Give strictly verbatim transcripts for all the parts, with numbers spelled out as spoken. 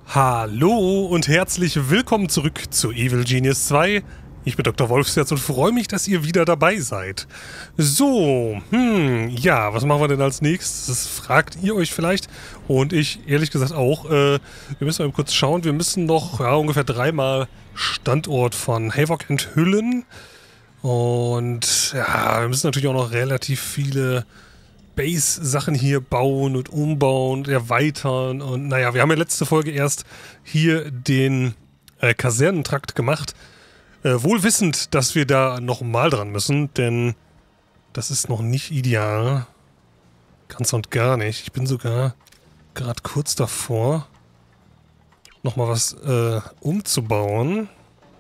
Hallo und herzlich willkommen zurück zu Evil Genius zwei. Ich bin Doktor Wolfsherz und freue mich, dass ihr wieder dabei seid. So, hm, ja, was machen wir denn als nächstes? Das fragt ihr euch vielleicht und ich ehrlich gesagt auch. Äh, wir müssen mal kurz schauen, wir müssen noch ja, ungefähr dreimal Standort von Havok enthüllen. Und ja, wir müssen natürlich auch noch relativ viele Base-Sachen hier bauen und umbauen und erweitern. Und naja, wir haben ja letzte Folge erst hier den äh, Kasernentrakt gemacht. Äh, wohl wissend, dass wir da nochmal dran müssen, denn das ist noch nicht ideal. Ganz und gar nicht. Ich bin sogar gerade kurz davor, nochmal was äh, umzubauen.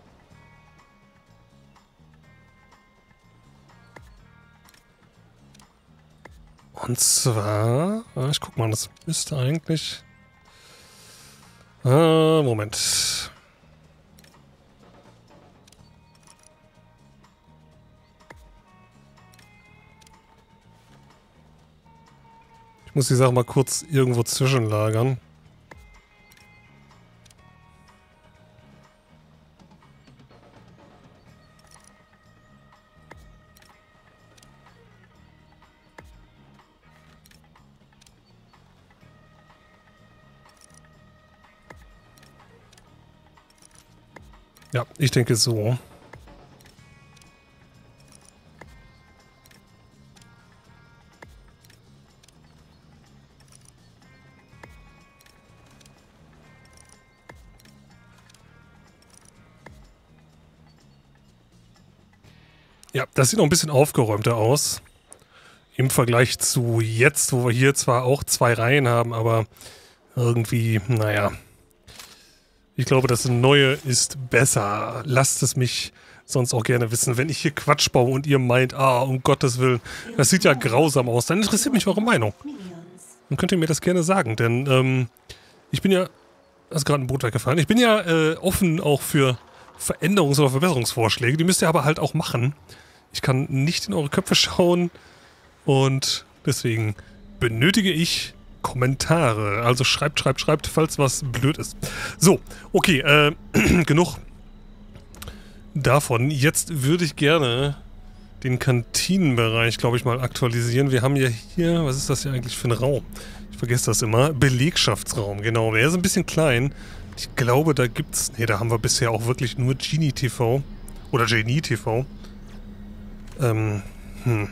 Und zwar, ich guck mal, das müsste eigentlich... Ah, Moment. Ich muss die Sache mal kurz irgendwo zwischenlagern. Ja, ich denke so. Ja, das sieht noch ein bisschen aufgeräumter aus. Im Vergleich zu jetzt, wo wir hier zwar auch zwei Reihen haben, aber irgendwie, naja. Ich glaube, das Neue ist besser. Lasst es mich sonst auch gerne wissen. Wenn ich hier Quatsch baue und ihr meint, ah, um Gottes Willen, das sieht ja grausam aus, dann interessiert mich eure Meinung. Dann könnt ihr mir das gerne sagen, denn ähm, ich bin ja, da ist gerade ein Boot weggefallen, ich bin ja äh, offen auch für Veränderungs- oder Verbesserungsvorschläge. Die müsst ihr aber halt auch machen. Ich kann nicht in eure Köpfe schauen und deswegen benötige ich Kommentare. Also schreibt, schreibt, schreibt, falls was blöd ist. So, okay, äh, genug davon. Jetzt würde ich gerne den Kantinenbereich, glaube ich, mal aktualisieren. Wir haben ja hier, was ist das hier eigentlich für ein Raum? Ich vergesse das immer. Belegschaftsraum, genau. Der ist ein bisschen klein. Ich glaube, da gibt's, nee, da haben wir bisher auch wirklich nur Genie T V. Oder Genie T V. Ähm, hm.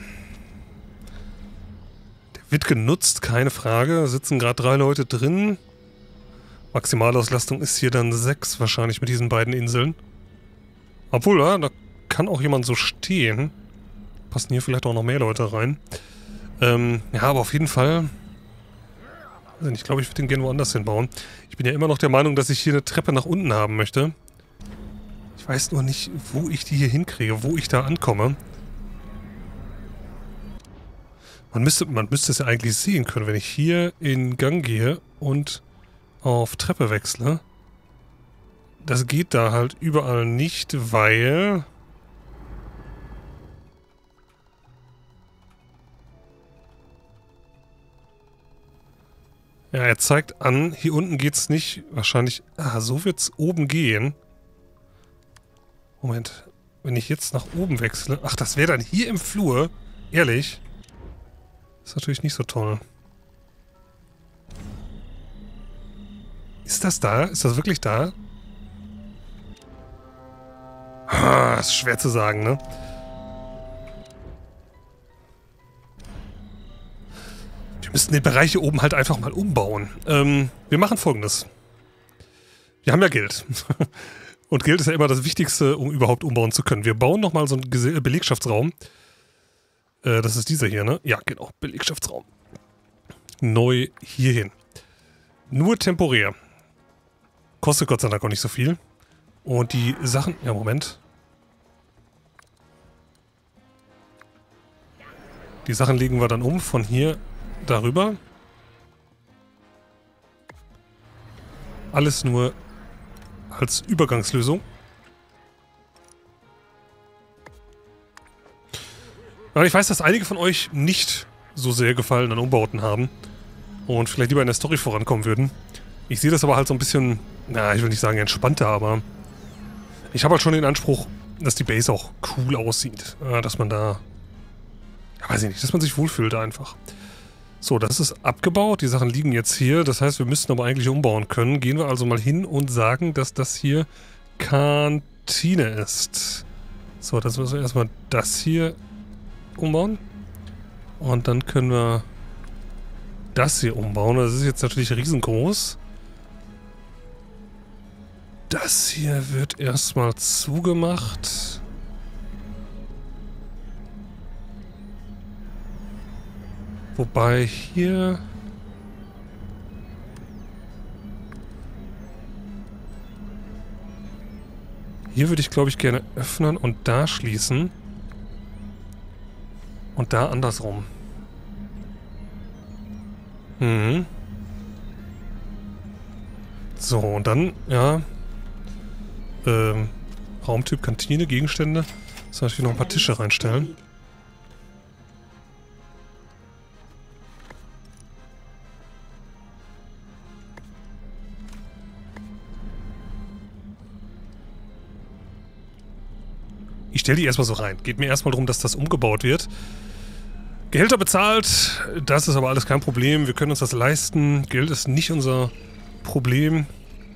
Wird genutzt, keine Frage. Da sitzen gerade drei Leute drin. Maximalauslastung ist hier dann sechs wahrscheinlich mit diesen beiden Inseln. Obwohl, ja, da kann auch jemand so stehen. Passen hier vielleicht auch noch mehr Leute rein. Ähm, ja, aber auf jeden Fall... Also ich glaube, ich würde den gerne woanders hinbauen. Ich bin ja immer noch der Meinung, dass ich hier eine Treppe nach unten haben möchte. Ich weiß nur nicht, wo ich die hier hinkriege, wo ich da ankomme. Man müsste, man müsste es ja eigentlich sehen können, wenn ich hier in Gang gehe und auf Treppe wechsle. Das geht da halt überall nicht, weil... Ja, er zeigt an, hier unten geht's nicht. Wahrscheinlich... Ah, so wird's oben gehen. Moment. Wenn ich jetzt nach oben wechsle... Ach, das wäre dann hier im Flur. Ehrlich? Ist natürlich nicht so toll. Ist das da? Ist das wirklich da? Ah, ist schwer zu sagen, ne? Wir müssten den Bereich hier oben halt einfach mal umbauen. Ähm, wir machen Folgendes. Wir haben ja Geld. Und Geld ist ja immer das Wichtigste, um überhaupt umbauen zu können. Wir bauen nochmal so einen Gese- Belegschaftsraum. Äh, das ist dieser hier, ne? Ja, genau. Belegschaftsraum. Neu hierhin. Nur temporär. Kostet Gott sei Dank auch nicht so viel. Und die Sachen... Ja, Moment. Die Sachen legen wir dann um von hier darüber. Alles nur als Übergangslösung. Aber ich weiß, dass einige von euch nicht so sehr Gefallen an Umbauten haben und vielleicht lieber in der Story vorankommen würden. Ich sehe das aber halt so ein bisschen, na, ich will nicht sagen entspannter, aber ich habe halt schon den Anspruch, dass die Base auch cool aussieht. Äh, dass man da, ja, weiß ich nicht, dass man sich wohlfühlt einfach. So, das ist abgebaut. Die Sachen liegen jetzt hier. Das heißt, wir müssten aber eigentlich umbauen können. Gehen wir also mal hin und sagen, dass das hier Kantine ist. So, das müssen wir erstmal das hier umbauen. Und dann können wir das hier umbauen. Das ist jetzt natürlich riesengroß. Das hier wird erstmal zugemacht. Wobei hier... Hier würde ich, glaube ich, gerne öffnen und da schließen. Und da andersrum. Mhm. So, und dann, ja... Ähm, Raumtyp Kantine, Gegenstände. Soll ich hier noch ein paar Tische reinstellen? Ich stelle die erstmal so rein. Geht mir erstmal darum, dass das umgebaut wird. Gehälter bezahlt, das ist aber alles kein Problem. Wir können uns das leisten. Geld ist nicht unser Problem.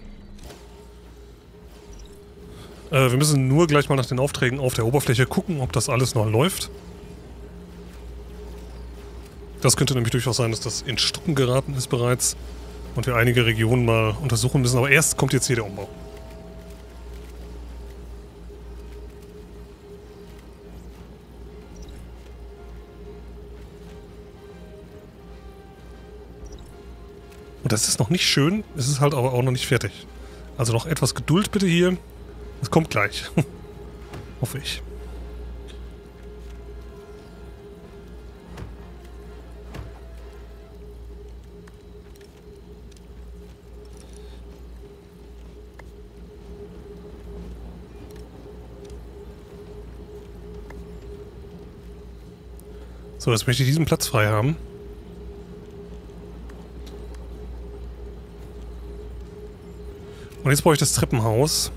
Äh, wir müssen nur gleich mal nach den Aufträgen auf der Oberfläche gucken, ob das alles noch läuft. Das könnte nämlich durchaus sein, dass das in Stocken geraten ist bereits und wir einige Regionen mal untersuchen müssen. Aber erst kommt jetzt hier der Umbau. Und das ist noch nicht schön, es ist halt aber auch noch nicht fertig. Also noch etwas Geduld bitte hier. Es kommt gleich. Hoffe ich. So, jetzt möchte ich diesen Platz frei haben. Und jetzt brauche ich das Treppenhaus.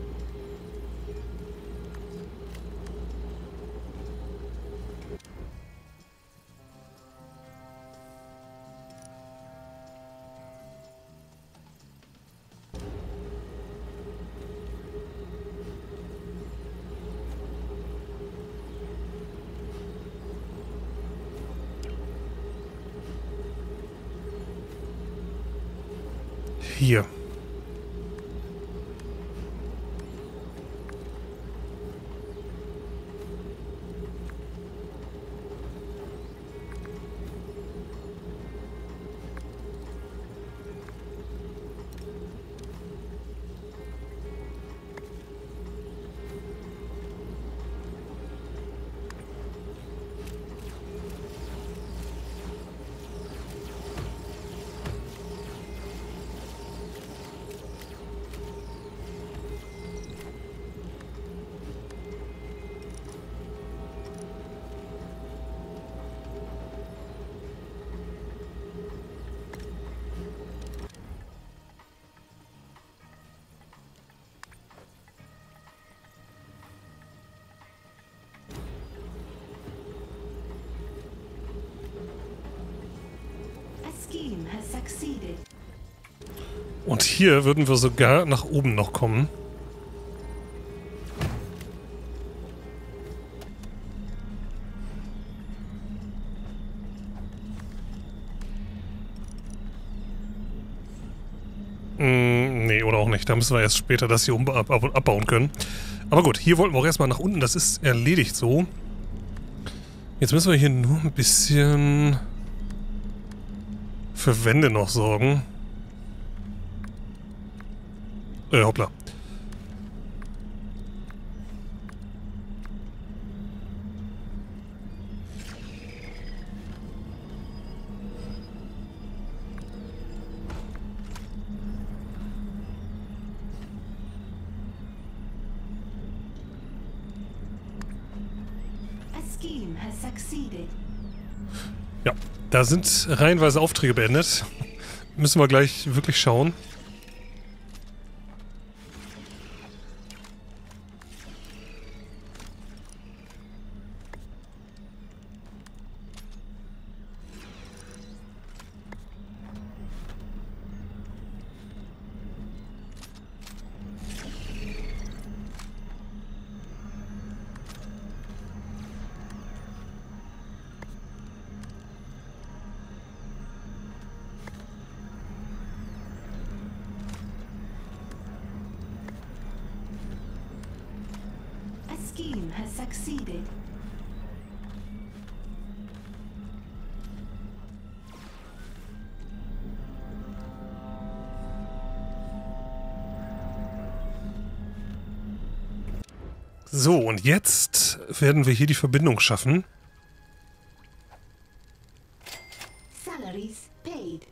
Hier. Und hier würden wir sogar nach oben noch kommen. Mm, nee, oder auch nicht. Da müssen wir erst später das hier um ab ab abbauen können. Aber gut, hier wollten wir auch erstmal nach unten. Das ist erledigt so. Jetzt müssen wir hier nur ein bisschen für Wände noch sorgen. Äh, hoppla. Ja, da sind reihenweise Aufträge beendet. müssen wir gleich wirklich schauen. Scheme has succeeded. So, und jetzt werden wir hier die Verbindung schaffen. Salaries paid.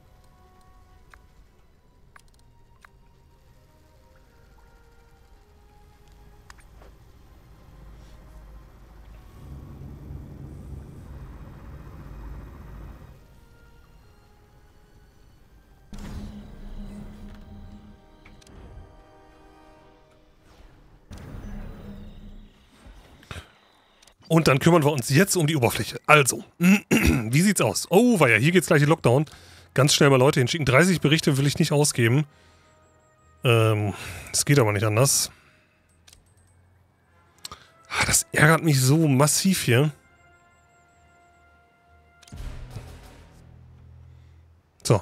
Und dann kümmern wir uns jetzt um die Oberfläche. Also, wie sieht's aus? Oh, war ja, hier geht's gleich in Lockdown. Ganz schnell mal Leute hinschicken. dreißig Berichte will ich nicht ausgeben. Ähm, das geht aber nicht anders. Ah, das ärgert mich so massiv hier. So.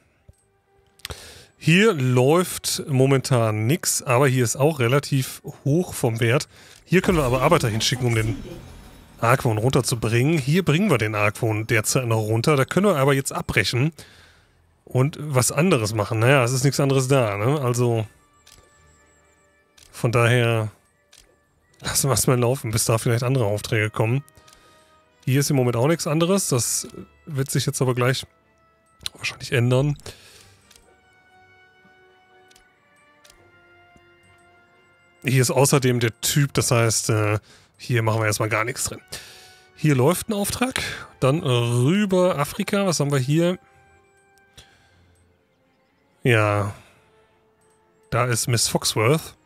Hier läuft momentan nichts, aber hier ist auch relativ hoch vom Wert. Hier können wir aber Arbeiter hinschicken, um den Argwohn runterzubringen. Hier bringen wir den Argwohn derzeit noch runter. Da können wir aber jetzt abbrechen und was anderes machen. Naja, es ist nichts anderes da, ne? Also von daher lassen wir es mal laufen, bis da vielleicht andere Aufträge kommen. Hier ist im Moment auch nichts anderes. Das wird sich jetzt aber gleich wahrscheinlich ändern. Hier ist außerdem der Typ, das heißt, äh, hier machen wir erstmal gar nichts drin. Hier läuft ein Auftrag. Dann rüber Afrika. Was haben wir hier? Ja. Da ist Miss Foxworth.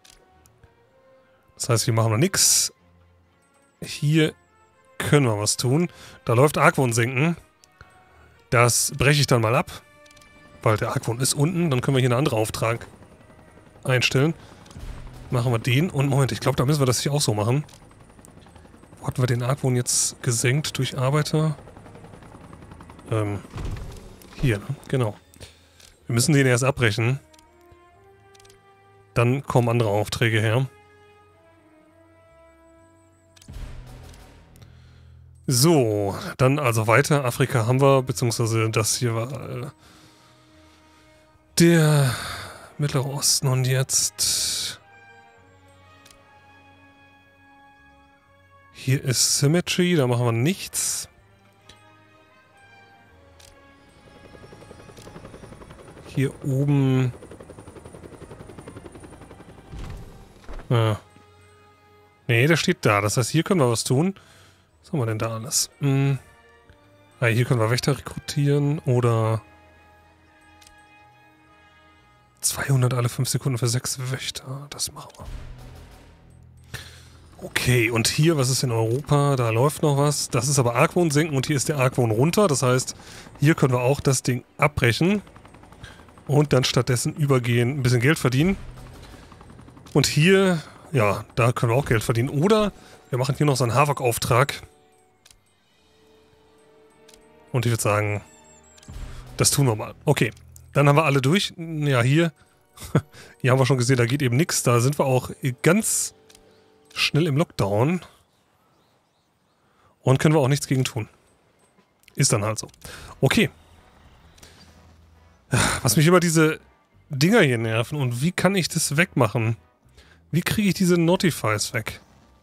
Das heißt, hier machen wir nichts. Hier können wir was tun. Da läuft Argwohn senken. Das breche ich dann mal ab. Weil der Argwohn ist unten. Dann können wir hier einen anderen Auftrag einstellen. Machen wir den. Und Moment, ich glaube, da müssen wir das hier auch so machen. Wo hatten wir den Argwohn jetzt gesenkt durch Arbeiter? Ähm, hier, ne? Genau. Wir müssen den erst abbrechen. Dann kommen andere Aufträge her. So, dann also weiter. Afrika haben wir, beziehungsweise das hier war äh, der Mittlere Osten und jetzt... Hier ist Symmetry, da machen wir nichts. Hier oben... Ah. Nee, der steht da. Das heißt, hier können wir was tun. Was haben wir denn da alles? Hm. Ah, hier können wir Wächter rekrutieren oder... zweihundert alle fünf Sekunden für sechs Wächter. Das machen wir. Okay, und hier, was ist in Europa? Da läuft noch was. Das ist aber Argwohn senken und hier ist der Argwohn runter. Das heißt, hier können wir auch das Ding abbrechen und dann stattdessen übergehen, ein bisschen Geld verdienen. Und hier, ja, da können wir auch Geld verdienen. Oder wir machen hier noch so einen Havok-Auftrag. Und ich würde sagen, das tun wir mal. Okay, dann haben wir alle durch. Ja, hier, hier haben wir schon gesehen, da geht eben nichts. Da sind wir auch ganz... schnell im Lockdown. Und können wir auch nichts gegen tun. Ist dann halt so. Okay. Was mich immer diese Dinger hier nerven. Und wie kann ich das wegmachen? Wie kriege ich diese Notifies weg?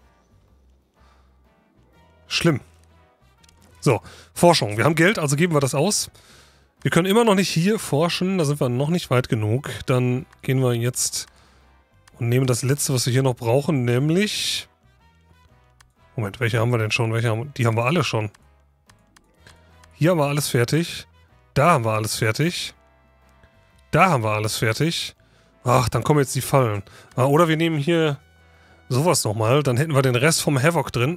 Schlimm. So, Forschung. Wir haben Geld, also geben wir das aus. Wir können immer noch nicht hier forschen. Da sind wir noch nicht weit genug. Dann gehen wir jetzt... und nehmen das letzte, was wir hier noch brauchen, nämlich... Moment, welche haben wir denn schon? Welche haben... Die haben wir alle schon. Hier haben wir alles fertig. Da haben wir alles fertig. Da haben wir alles fertig. Ach, dann kommen jetzt die Fallen. Ah, oder wir nehmen hier sowas nochmal. Dann hätten wir den Rest vom Havoc drin.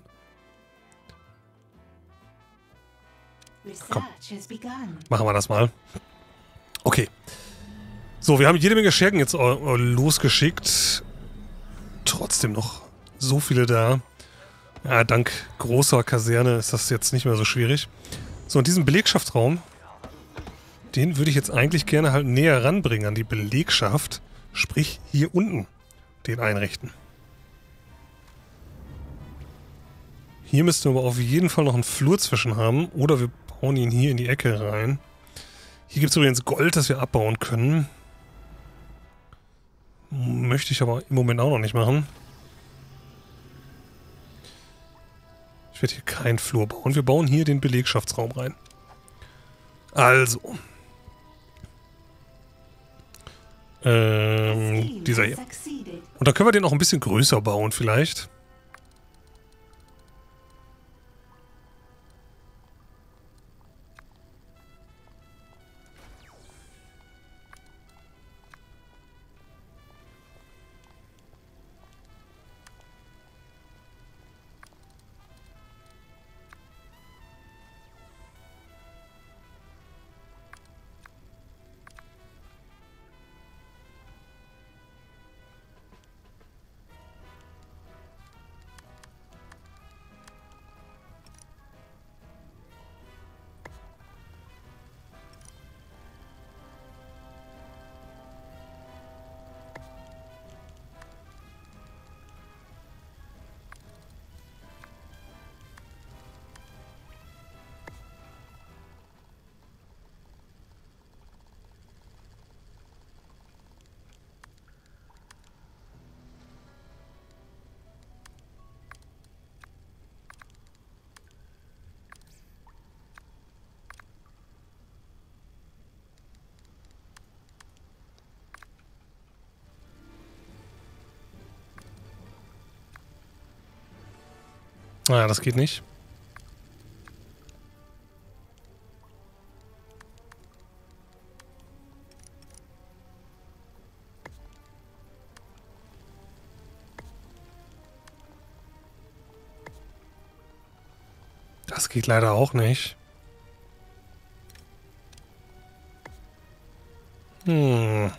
Komm. Machen wir das mal. Okay. So, wir haben jede Menge Schergen jetzt losgeschickt. Trotzdem noch so viele da. Ja, dank großer Kaserne ist das jetzt nicht mehr so schwierig. So, und diesen Belegschaftsraum, den würde ich jetzt eigentlich gerne halt näher ranbringen an die Belegschaft. Sprich, hier unten den einrichten. Hier müssten wir aber auf jeden Fall noch einen Flur zwischen haben. Oder wir bauen ihn hier in die Ecke rein. Hier gibt es übrigens Gold, das wir abbauen können. Möchte ich aber im Moment auch noch nicht machen. Ich werde hier keinen Flur bauen. Wir bauen hier den Belegschaftsraum rein. Also. Ähm, dieser hier. Und dann können wir den auch ein bisschen größer bauen vielleicht. Naja, das geht nicht. Das geht leider auch nicht. Hm.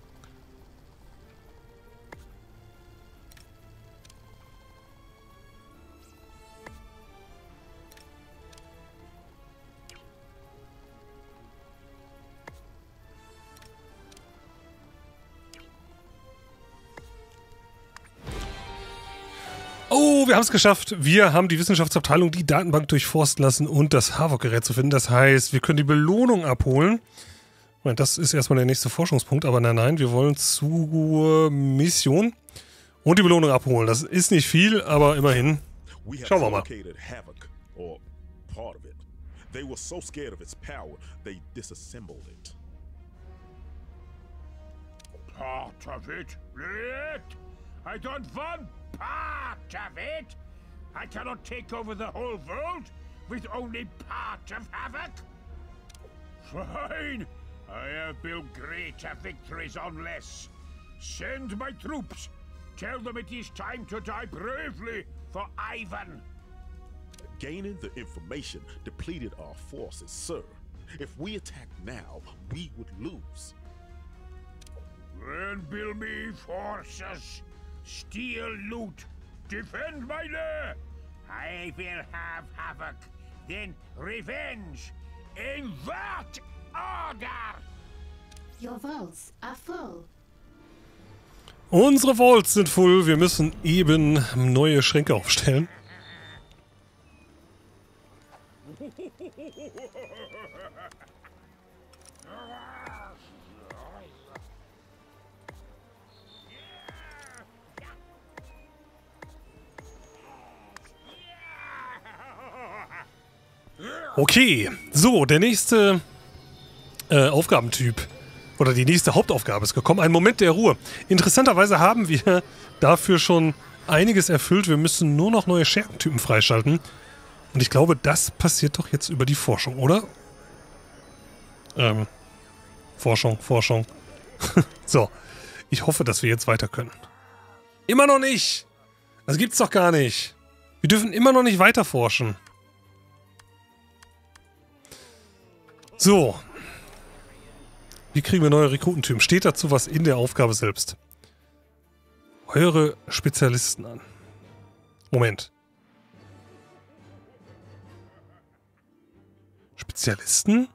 Oh, wir haben es geschafft. Wir haben die Wissenschaftsabteilung die Datenbank durchforsten lassen und das Havoc-Gerät zu finden. Das heißt, wir können die Belohnung abholen. Das ist erstmal der nächste Forschungspunkt, aber nein, nein, wir wollen zur Mission und die Belohnung abholen. Das ist nicht viel, aber immerhin. Schauen wir mal. Part of it? I don't want part of it. I cannot take over the whole world with only part of Havoc. Fine. I have built greater victories on less. Send my troops. Tell them it is time to die bravely for Ivan. Gaining the information depleted our forces, sir. If we attack now, we would lose. Then build me forces. Steal loot. Defend my lair. I will have Havoc. Then revenge. In that order. Your vaults are full. Unsere Vaults sind voll. Wir müssen eben neue Schränke aufstellen. Okay, so, der nächste äh, Aufgabentyp oder die nächste Hauptaufgabe ist gekommen. Ein Moment der Ruhe. Interessanterweise haben wir dafür schon einiges erfüllt. Wir müssen nur noch neue Schergentypen freischalten. Und ich glaube, das passiert doch jetzt über die Forschung, oder? Ähm, Forschung, Forschung. So. Ich hoffe, dass wir jetzt weiter können. Immer noch nicht! Das gibt's doch gar nicht. Wir dürfen immer noch nicht weiter forschen. So. Wie kriegen wir neue Rekrutentypen? Steht dazu was in der Aufgabe selbst? Eure Spezialisten an. Moment. Spezialisten?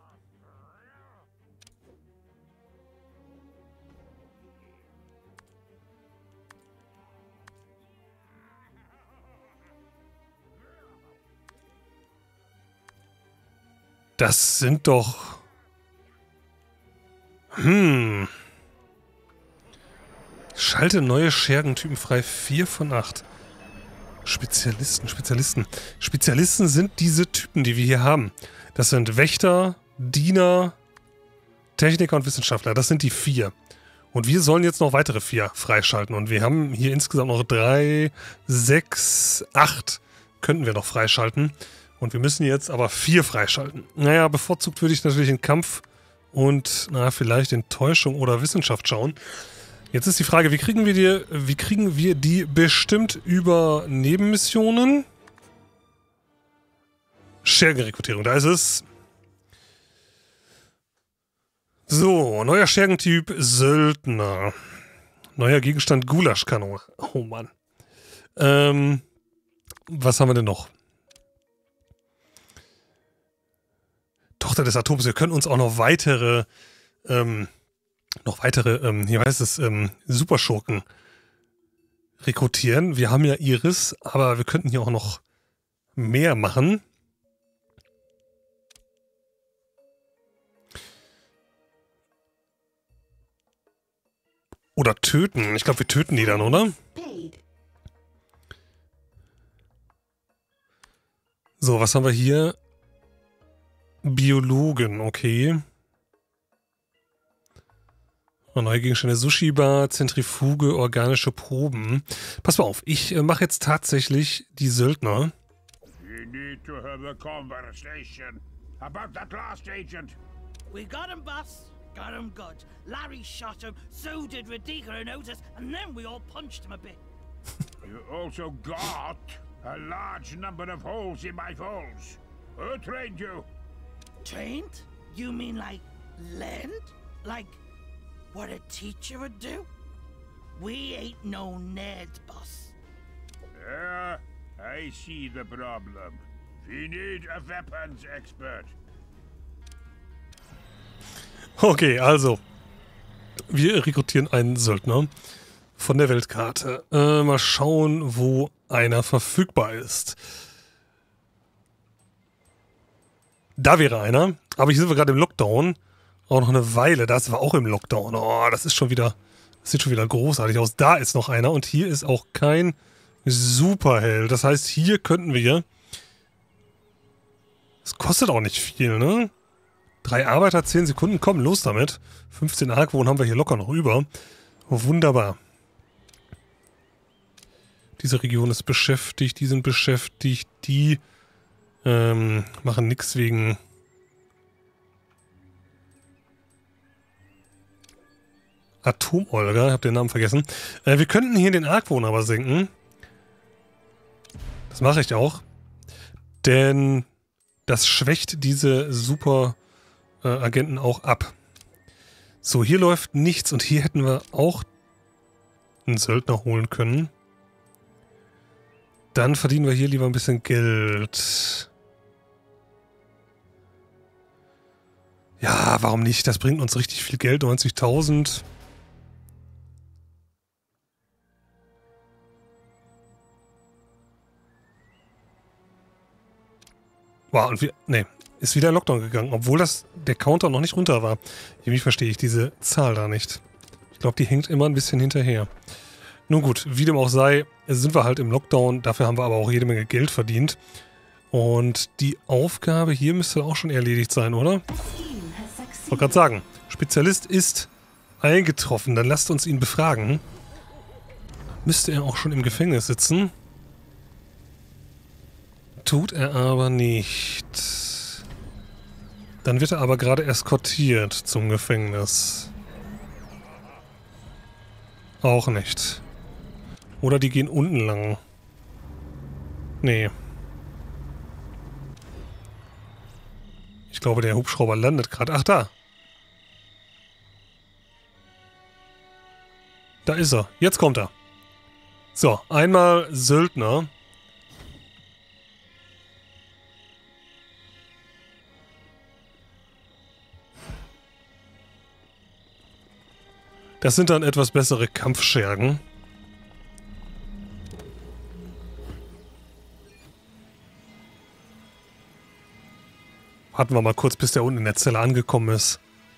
Das sind doch... Hm. Schalte neue Schergentypen frei. vier von acht. Spezialisten, Spezialisten. Spezialisten sind diese Typen, die wir hier haben. Das sind Wächter, Diener, Techniker und Wissenschaftler. Das sind die vier. Und wir sollen jetzt noch weitere vier freischalten. Und wir haben hier insgesamt noch drei, sechs, acht könnten wir noch freischalten. Und wir müssen jetzt aber vier freischalten. Naja, bevorzugt würde ich natürlich in Kampf und na, vielleicht in Täuschung oder Wissenschaft schauen. Jetzt ist die Frage, wie kriegen wir die, wie kriegen wir die bestimmt über Nebenmissionen? Schergenrekrutierung, da ist es. So, neuer Schergentyp Söldner. Neuer Gegenstand Gulaschkanone. Oh Mann. Ähm, was haben wir denn noch? Tochter des Atoms. Wir können uns auch noch weitere, ähm, noch weitere, ähm, hier heißt es, ähm, Superschurken rekrutieren. Wir haben ja Iris, aber wir könnten hier auch noch mehr machen. Oder töten. Ich glaube, wir töten die dann, oder? So, was haben wir hier? Biologen, okay. Neue Gegenstände, Sushi-Bar, Zentrifuge, organische Proben. Pass mal auf, ich äh, mache jetzt tatsächlich die Söldner. We need to have a conversation about that last agent. We got him, boss. Got him good. Larry shot him, so did Radika and Otis, and then we all punched him a bit. You also got a large number of holes in my foals. Who trained you? Trained? You mean like learned? Like what a teacher would do? We ain't no nerds, boss. Yeah, I see the problem. We need a weapons expert. Okay, also. Wir rekrutieren einen Söldner von der Weltkarte. Äh, mal schauen, wo einer verfügbar ist. Da wäre einer. Aber hier sind wir gerade im Lockdown. Auch noch eine Weile. Das war auch im Lockdown. Oh, das ist schon wieder... Das sieht schon wieder großartig aus. Da ist noch einer. Und hier ist auch kein Superheld. Das heißt, hier könnten wir... Das kostet auch nicht viel, ne? Drei Arbeiter, zehn Sekunden. Komm, los damit. fünfzehn Argwohn haben wir hier locker noch über. Oh, wunderbar. Diese Region ist beschäftigt. Die sind beschäftigt. Die... Ähm, machen nichts wegen... Atomolga, ich habe den Namen vergessen. Äh, wir könnten hier den Argwohn aber senken. Das mache ich auch. Denn das schwächt diese super äh, Agenten auch ab. So, hier läuft nichts und hier hätten wir auch einen Söldner holen können. Dann verdienen wir hier lieber ein bisschen Geld. Ja, warum nicht? Das bringt uns richtig viel Geld, neunzigtausend. Wow, und wir, nee, ist wieder Lockdown gegangen, obwohl das der Counter noch nicht runter war. Irgendwie verstehe ich diese Zahl da nicht. Ich glaube, die hängt immer ein bisschen hinterher. Nun gut, wie dem auch sei, sind wir halt im Lockdown. Dafür haben wir aber auch jede Menge Geld verdient. Und die Aufgabe hier müsste auch schon erledigt sein, oder? Ich wollte gerade sagen, Spezialist ist eingetroffen. Dann lasst uns ihn befragen. Müsste er auch schon im Gefängnis sitzen? Tut er aber nicht. Dann wird er aber gerade eskortiert zum Gefängnis. Auch nicht. Oder die gehen unten lang. Nee. Ich glaube, der Hubschrauber landet gerade. Ach, da. Da ist er. Jetzt kommt er. So, einmal Söldner. Das sind dann etwas bessere Kampfschergen. Warten wir mal kurz, bis der unten in der Zelle angekommen ist.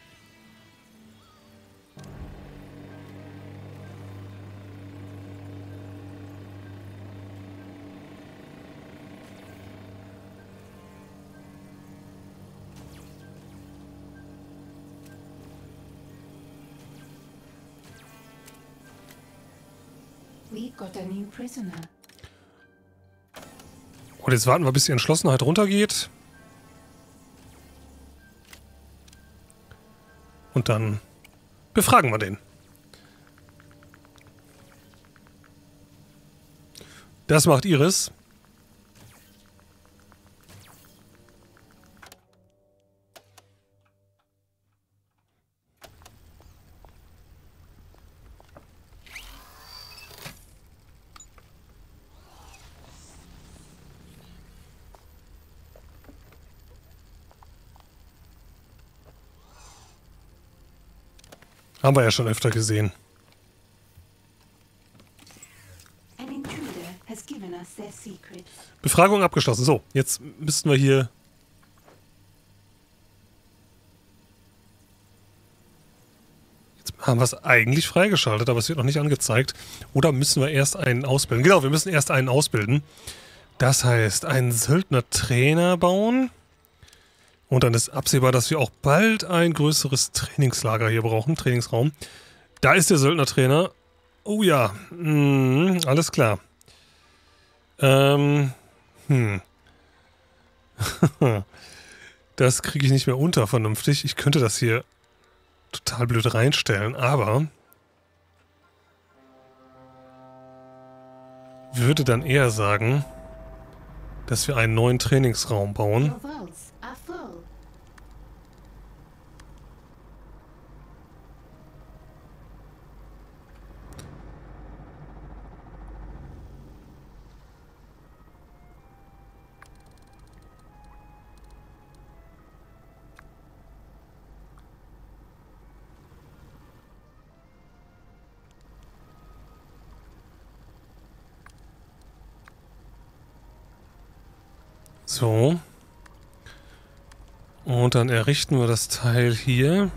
We got a new prisoner. Und jetzt warten wir, bis die Entschlossenheit runtergeht. Und dann befragen wir den. Das macht Iris. Haben wir ja schon öfter gesehen. An intruder has given us their secrets. Befragung abgeschlossen. So, jetzt müssten wir hier... Jetzt haben wir es eigentlich freigeschaltet, aber es wird noch nicht angezeigt. Oder müssen wir erst einen ausbilden? Genau, wir müssen erst einen ausbilden. Das heißt, einen Söldner-Trainer bauen. Und dann ist absehbar, dass wir auch bald ein größeres Trainingslager hier brauchen. Trainingsraum. Da ist der Söldnertrainer. Oh ja. Mm, alles klar. Ähm. Hm. Das kriege ich nicht mehr unter vernünftig. Ich könnte das hier total blöd reinstellen, aber würde dann eher sagen, dass wir einen neuen Trainingsraum bauen. Your vaults are full. So. Und dann errichten wir das Teil hier.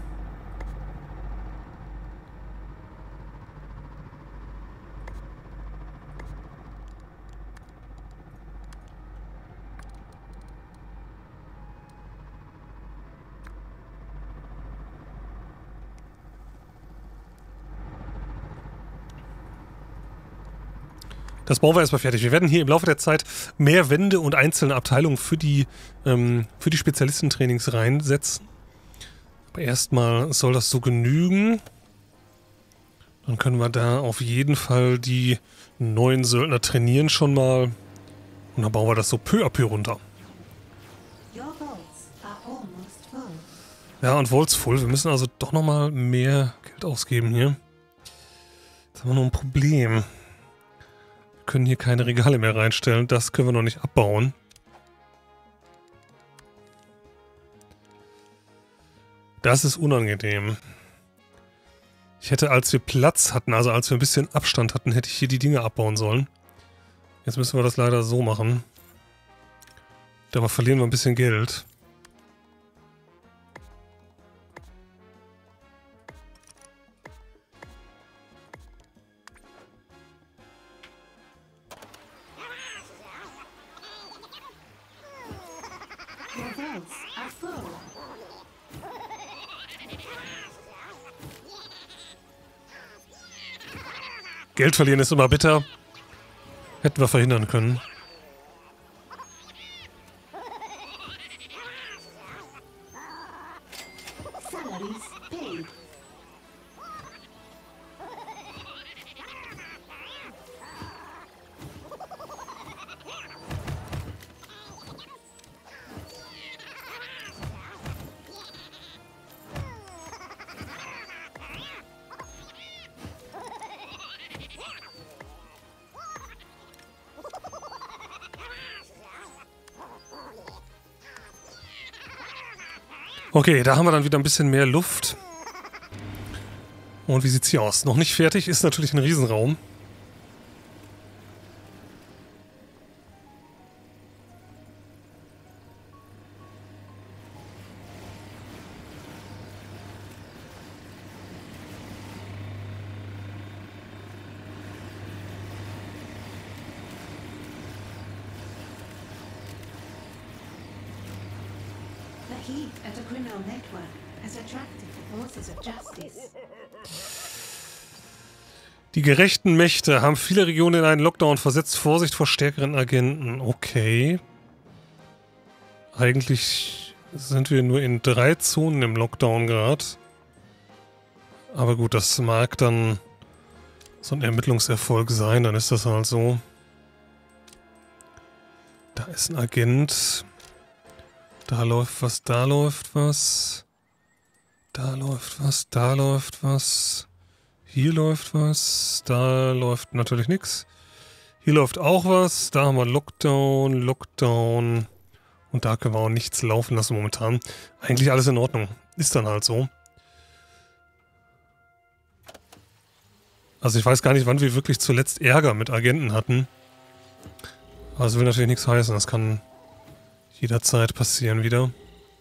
Das bauen wir erstmal fertig. Wir werden hier im Laufe der Zeit mehr Wände und einzelne Abteilungen für die, ähm, für die Spezialistentrainings reinsetzen. Aber erstmal soll das so genügen. Dann können wir da auf jeden Fall die neuen Söldner trainieren schon mal. Und dann bauen wir das so peu à peu runter. Your vaults are almost full. Ja, und Vaults voll. Wir müssen also doch nochmal mehr Geld ausgeben hier. Jetzt haben wir noch ein Problem. Können hier keine Regale mehr reinstellen. Das können wir noch nicht abbauen. Das ist unangenehm. Ich hätte, als wir Platz hatten, also als wir ein bisschen Abstand hatten, hätte ich hier die Dinge abbauen sollen. Jetzt müssen wir das leider so machen. Dabei verlieren wir ein bisschen Geld. Your vaults are full. Geld verlieren ist immer bitter. Hätten wir verhindern können. Salaries paid. Okay, da haben wir dann wieder ein bisschen mehr Luft. Und wie sieht's hier aus? Noch nicht fertig, ist natürlich ein Riesenraum. The heat at the criminal network has attracted the forces of justice. Die gerechten Mächte haben viele Regionen in einen Lockdown versetzt. Vorsicht vor stärkeren Agenten. Okay. Eigentlich sind wir nur in drei Zonen im Lockdown gerade. Aber gut, das mag dann so ein Ermittlungserfolg sein. Dann ist das halt so. Da ist ein Agent. Da läuft was, da läuft was. Da läuft was, da läuft was. Hier läuft was, da läuft natürlich nichts. Hier läuft auch was, da haben wir Lockdown, Lockdown. Und da können wir auch nichts laufen lassen momentan. Eigentlich alles in Ordnung. Ist dann halt so. Also ich weiß gar nicht, wann wir wirklich zuletzt Ärger mit Agenten hatten. Aber das will natürlich nichts heißen. Das kann jederzeit passieren wieder.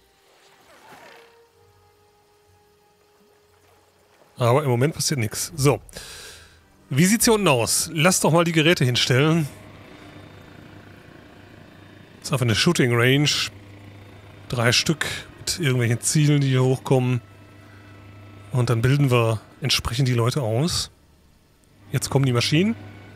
Aber im Moment passiert nichts. So. Wie sieht's hier unten aus? Lass doch mal die Geräte hinstellen. Das ist einfach eine Shooting Range. Drei Stück mit irgendwelchen Zielen, die hier hochkommen. Und dann bilden wir entsprechend die Leute aus. Jetzt kommen die Maschinen.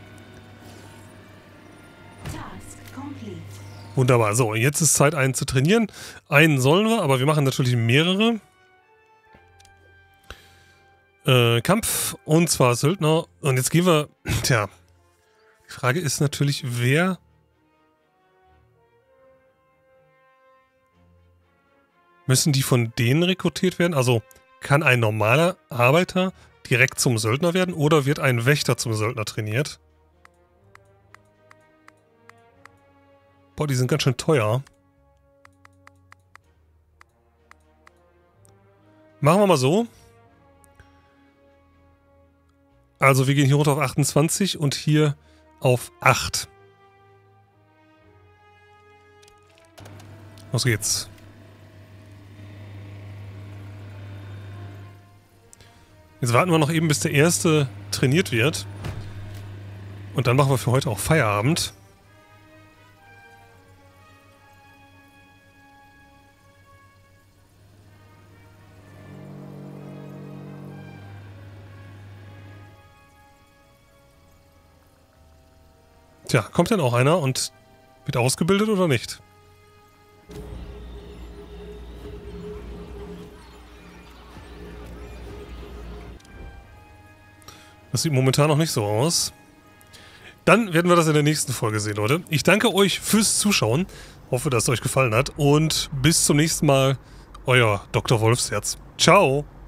Task complete. Wunderbar. So, jetzt ist Zeit, einen zu trainieren. Einen sollen wir, aber wir machen natürlich mehrere. Äh, Kampf, und zwar Söldner. Und jetzt gehen wir... Tja, die Frage ist natürlich, wer... Müssen die von denen rekrutiert werden? Also, kann ein normaler Arbeiter direkt zum Söldner werden oder wird ein Wächter zum Söldner trainiert? Boah, die sind ganz schön teuer. Machen wir mal so. Also wir gehen hier runter auf achtundzwanzig und hier auf acht. Los geht's. Jetzt warten wir noch eben, bis der erste trainiert wird. Und dann machen wir für heute auch Feierabend. Tja, kommt denn auch einer und wird ausgebildet oder nicht? Das sieht momentan noch nicht so aus. Dann werden wir das in der nächsten Folge sehen, Leute. Ich danke euch fürs Zuschauen. Hoffe, dass es euch gefallen hat. Und bis zum nächsten Mal. Euer Doktor Wolfsherz. Ciao.